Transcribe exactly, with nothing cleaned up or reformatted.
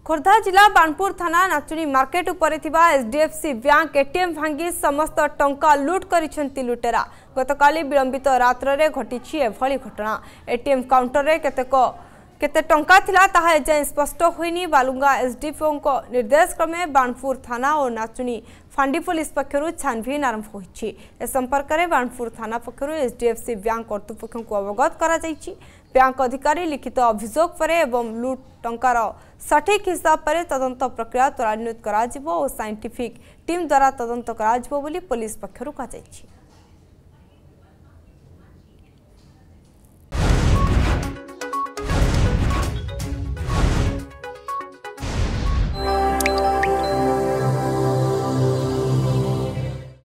खोर्धा जिला बाणपुर थाना नाचुणी मार्केट उपरे थिबा एचडीएफसी बैंक एटीएम भांगी समस्त टंका लुट करिसेंती लुटेरा। गतकाली विलंबित रात्र रे घटिछि एभली घटना। एटीएम काउंटर रे केतेक केते टंका थिला ताहा एजाय स्पष्ट होइनी। बालुंगा एसडीपीओ को निर्देश क्रमे बाणपुर थाना और नाचुणी फांडी पुलिस पक्षरु छानबीन आरंभ होइछि। ए संपर्क में बाणपुर थाना पक्षरु एचडीएफसी बैंक कर्तृपक्ष को अवगत करा जाइछि। बैंक अधिकारी लिखित अभियोग पर एवं लुट टंकार सठिक हिसाब पर तदंत प्रक्रिया त्वरान्वित करा जिवो और साइंटिफिक टीम द्वारा तदंत करा जिवो बोली पुलिस पक्षरु कहा जाइछि।